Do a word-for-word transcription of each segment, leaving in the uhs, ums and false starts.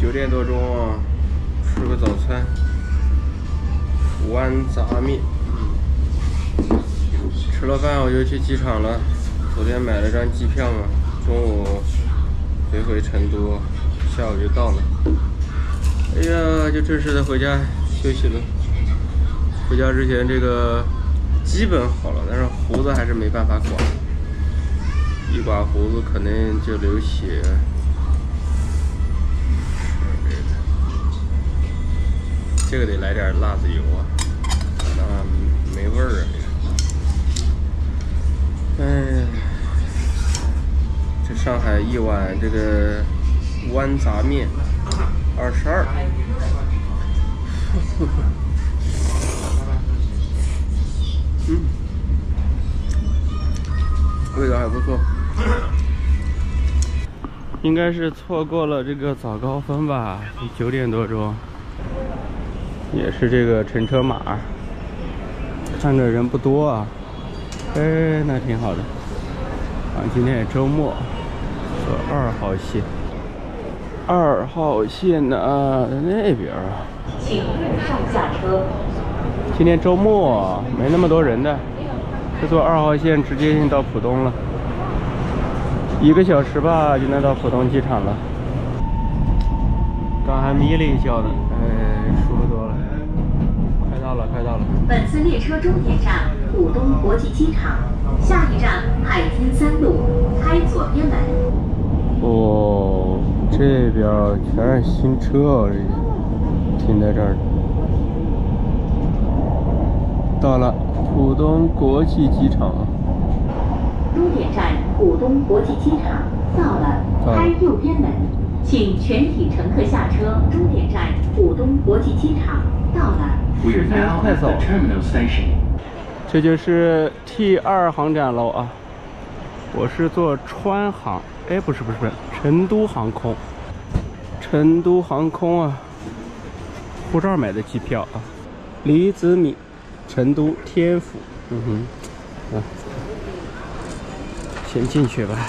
九点多钟啊，吃个早餐，豌杂面。吃了饭我就去机场了，昨天买了张机票嘛，中午飞回成都，下午就到了。哎呀，就正式的回家休息了。回家之前这个基本好了，但是胡子还是没办法刮，一刮胡子可能就流血。 这个得来点辣子油啊，那没味儿啊。哎呀，这上海一碗这个豌杂面二十二，嗯，味道还不错。应该是错过了这个早高峰吧，九点多钟。 也是这个乘车码，看着人不多啊，哎，那挺好的。啊，今天也周末，坐二号线，二号线呢那边啊。请勿上下车。今天周末没那么多人的，就坐二号线直接性到浦东了，一个小时吧就能到浦东机场了。刚还眯了一觉呢，哎，舒服多了。 到了，快到了！ 本次列车终点站浦东国际机场，下一站海天三路，开左边门。 哦，这边全是新车，这停在这儿。到了浦东国际机场。 终点站浦东国际机场到了，开右边门，请全体乘客下车。终点站浦东国际机场到了。 时间太早了，这就是 T 二航站楼啊。我是坐川航，哎，不是不是不是，成都航空，成都航空啊，护照买的机票啊。李子敏，成都天府，嗯哼，啊，先进去吧。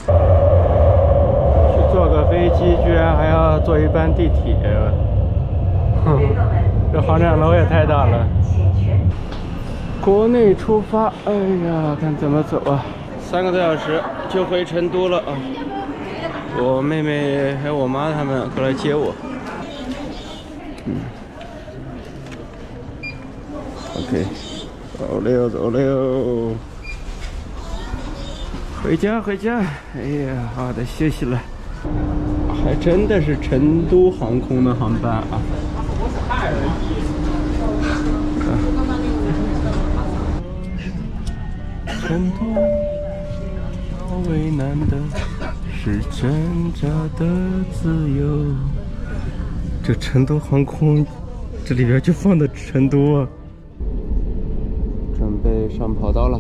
去坐个飞机，居然还要坐一班地铁，哼。这航站楼也太大了。国内出发，哎呀，看怎么走啊？三个多小时就回成都了啊！我妹妹还有我妈他们过来接我。嗯 ，OK， 走了哟，走了哟，回家回家。哎呀，好的，休息了。还真的是成都航空的航班啊。 成都，好为难的是挣扎的自由。这成都航空，这里边就放的成都啊。准备上跑道了。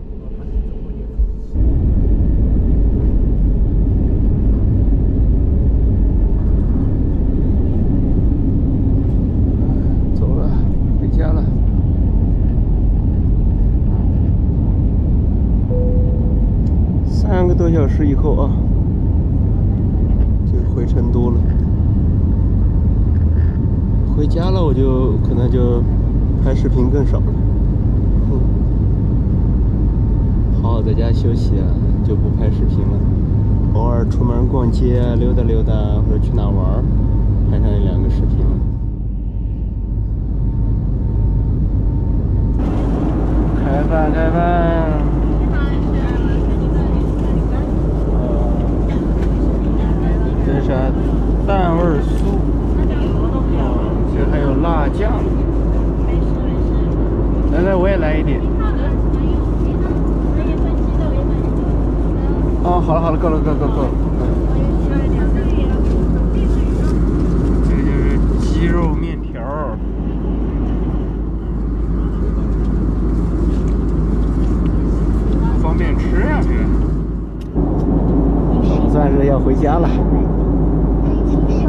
三个多小时以后啊，就回成都了。回家了，我就可能就拍视频更少了。哼，好好在家休息啊，就不拍视频了。偶尔出门逛街啊，溜达溜达，或者去哪玩，拍上一两个视频了。开饭，开饭。 这是蛋味酥，这还有辣酱。来来，我也来一点。哦，好了好了，够了够了够了够了。这个就是鸡肉面条，方便吃呀、啊、这个。总算是要回家了。